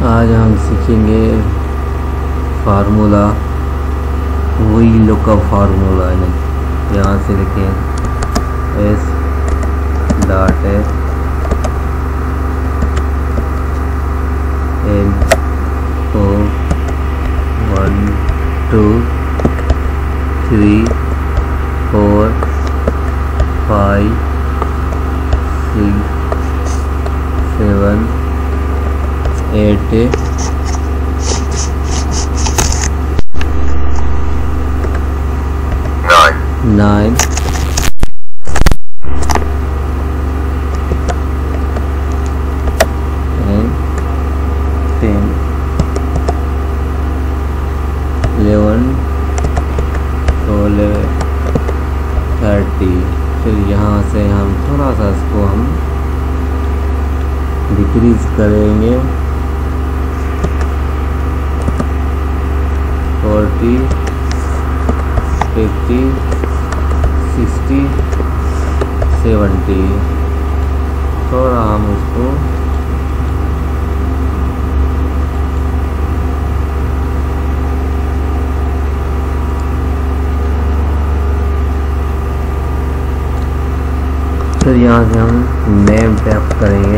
आज हम सीखेंगे फार्मूला, वही लोग का फार्मूला है। यहाँ से लिखें एस डॉट है एन ओ 1 2 3 4 5 6 7 8 9 and 10 11 12 30। फिर यहाँ से हम थोड़ा सा इसको हम डिक्रीज करेंगे 40 50 60 70। थोड़ा हम उसको फिर यहाँ से हम नेम टैप करेंगे।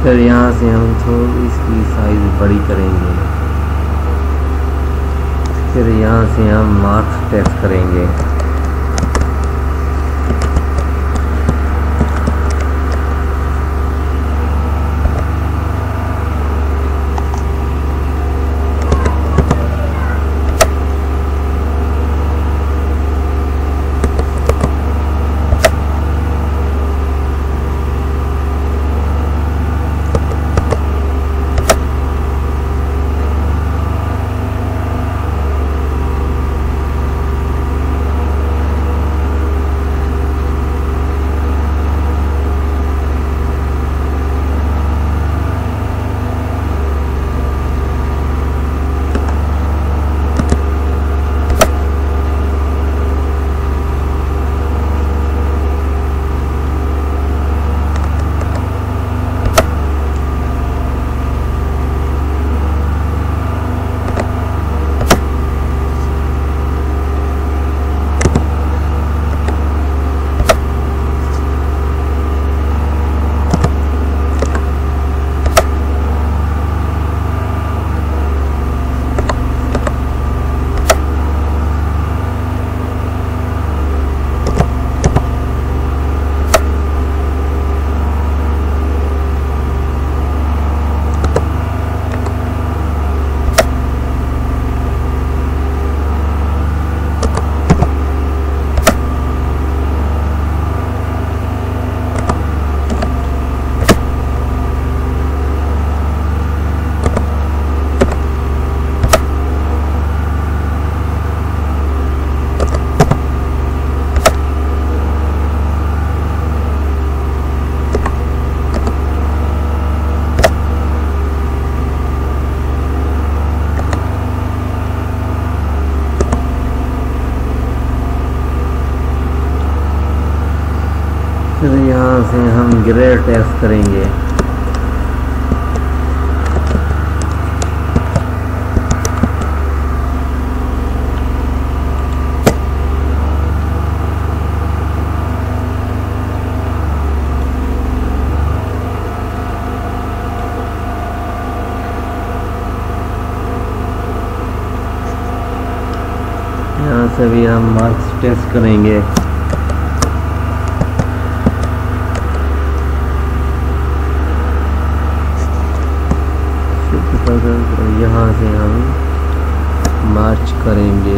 फिर यहाँ से हम थोड़ी इसकी साइज बड़ी करेंगे। फिर यहाँ से हम मार्क्स टेक्स्ट करेंगे। फिर यहाँ से हम ग्रे टेक्स्ट करेंगे। यहाँ से भी हम मार्क्स टेस्ट करेंगे। यहाँ से हम मार्च करेंगे।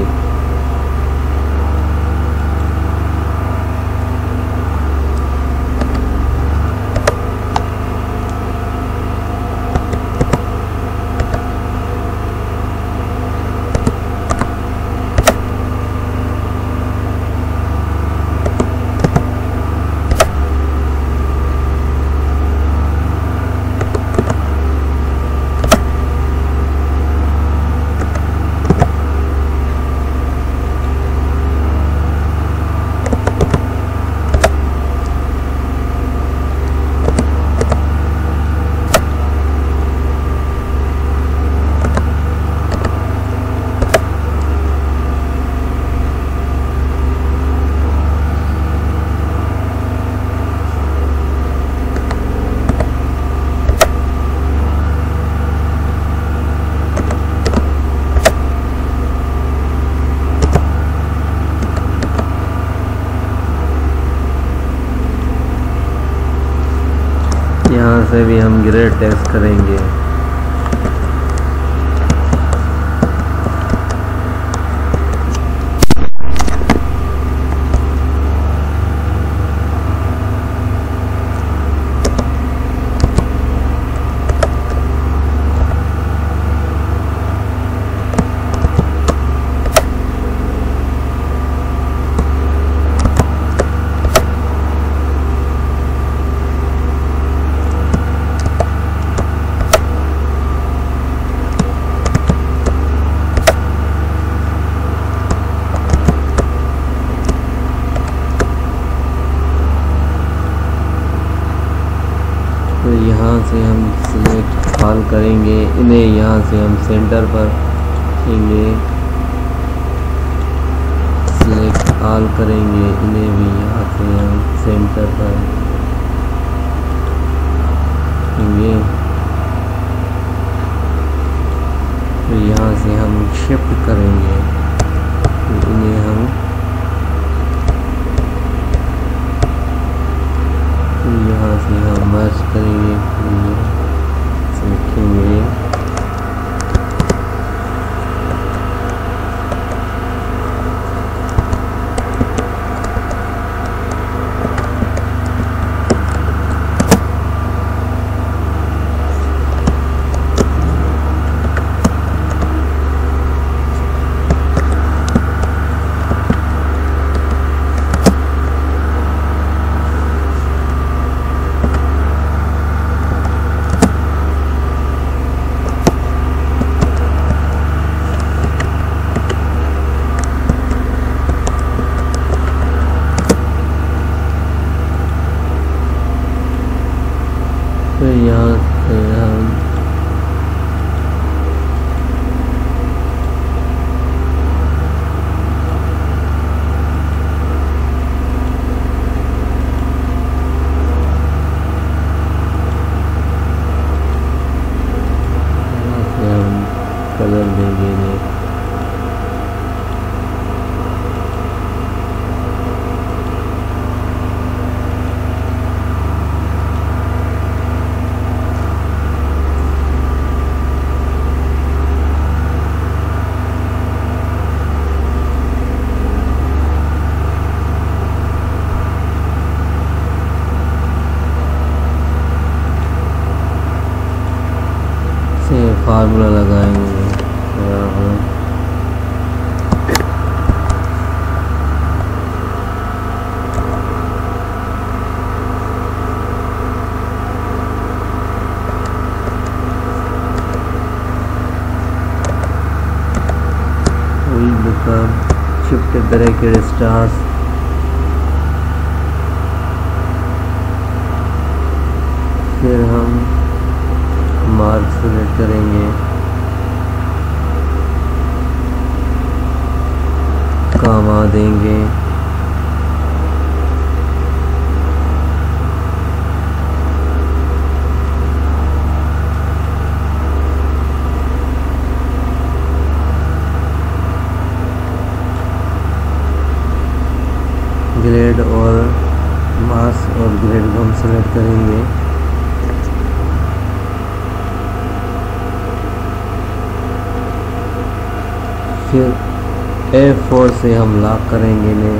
यहाँ से भी हम ग्रे टेक्स्ट करेंगे। तो यहाँ से हम सिलेक्ट ऑल करेंगे, इन्हें यहाँ से हम सेंटर पर रखेंगे। सिलेक्ट ऑल करेंगे, इन्हें भी यहाँ से हम सेंटर पर करेंगे। तो यहाँ से हम शिफ्ट करेंगे, तो इन्हें हम यहाँ से हम मर्ज करेंगे, लिखेंगे तो यहाँ से हम कलर देंगे इन्हें। फार्मूला लगाएंगे शिफ्ट ब्रैकेट स्टार्स, फिर हम मार्क सेलेक्ट करेंगे, कामा देंगे, ग्रेड और मास और ग्रेड को हम सेलेक्ट करेंगे। फिर F4 से हम लॉक करेंगे इन्हें,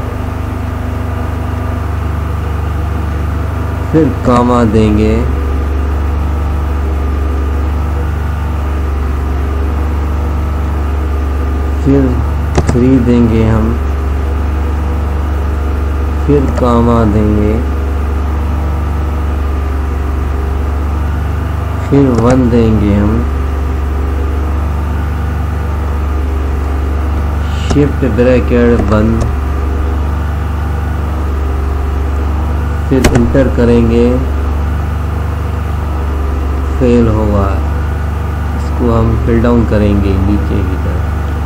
फिर कामा देंगे, फिर 3 देंगे हम, फिर कामा देंगे, फिर 1 देंगे हम, शिफ्ट ब्रैकेट बंद, फिर इंटर करेंगे, फेल होगा, इसको हम फिल डाउन करेंगे नीचे की तरफ।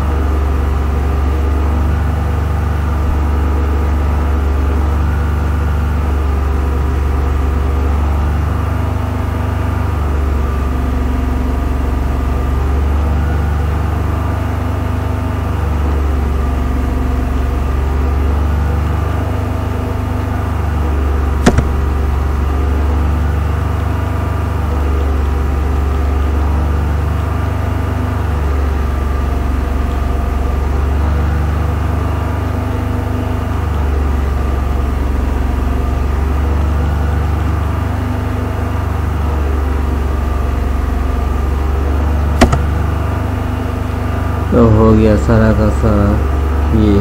तो हो गया सारा का सारा ये।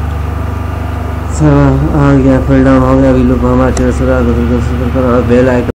आ गया, फिल डाउन हो गया। अभी लोग हमारे चैनल से बेल आइकन